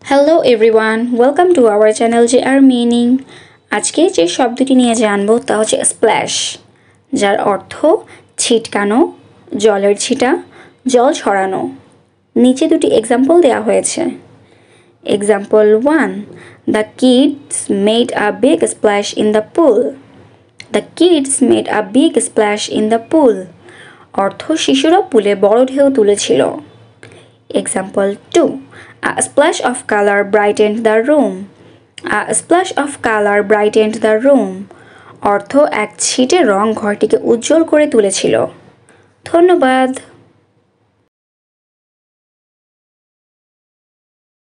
Hello everyone, welcome to our channel যে আর meaning. আজকে যে শব্দটি নিয়ে জানবো তা হচ্ছে স্প্ল্যাশ, যার অর্থ ছিটকানো, জলের ছিটা, জল ছড়ানো। নিচে দুটি এক্সাম্পল দেওয়া হয়েছে। Example 1, the kids made a big splash in the pool. The kids made a big splash in the pool, অর্থ শিশুরা পুলে বড় ঢেউ তুলেছিল। Example 2, a splash of color brightened the room. A splash of color brightened the room, অর্থ এক ছিটে রং ঘরটিকে উজ্জ্বল করে তুলেছিল। ধন্যবাদ।